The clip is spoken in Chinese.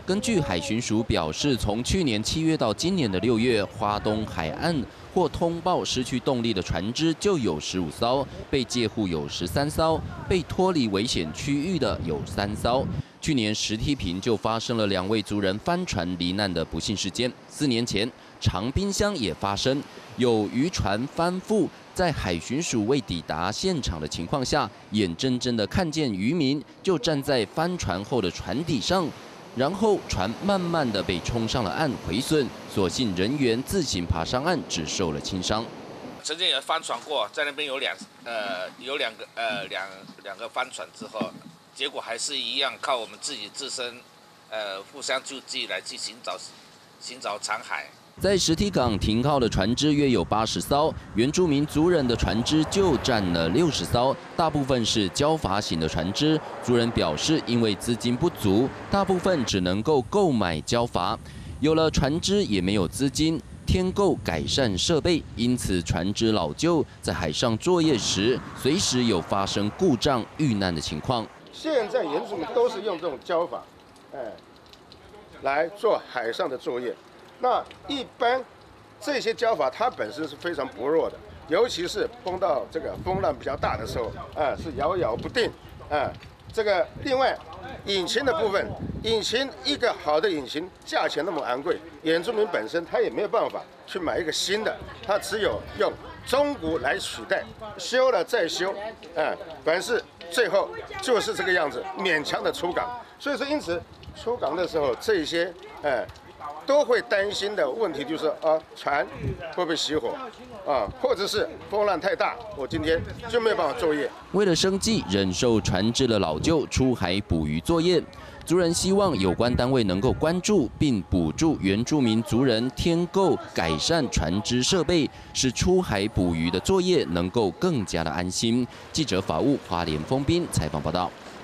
根据海巡署表示，从去年7月到今年的6月，花东海岸或通报失去动力的船只就有15艘，被戒护有13艘，被脱离危险区域的有3艘。去年石梯坪就发生了2位族人翻船罹难的不幸事件。4年前，长滨乡也发生有渔船翻覆。 在海巡署未抵达现场的情况下，眼睁睁地看见渔民就站在翻船后的船底上，然后船慢慢地被冲上了岸毁损，所幸人员自行爬上岸，只受了轻伤。 曾经也翻船过，在那边有两个翻船之后，结果还是一样靠我们自身互相救济来去寻找残骸。 在石梯港停靠的船只约有80艘，原住民族人的船只就占了60艘，大部分是交筏型的船只。族人表示，因为资金不足，大部分只能够购买交筏，有了船只也没有资金添购改善设备，因此船只老旧，在海上作业时随时有发生故障遇难的情况。 现在原住民都是用这种交筏，来做海上的作业。 那一般这些交筏它本身是非常薄弱的，尤其是碰到这个风浪比较大的时候，是摇摇不定，这个另外引擎的部分，引擎一个好的引擎价钱那么昂贵，原住民本身他也没有办法去买一个新的，他只有用中古来取代，修了再修，凡是最后就是这个样子，勉强的出港。所以说，因此出港的时候，这些都会担心的问题就是船会不会熄火或者是风浪太大，我今天就没有办法作业。 为了生计，忍受船只的老旧，出海捕鱼作业。族人希望有关单位能够关注并补助原住民族人添购改善船只设备，使出海捕鱼的作业能够更加的安心。记者法务花莲丰滨采访报道。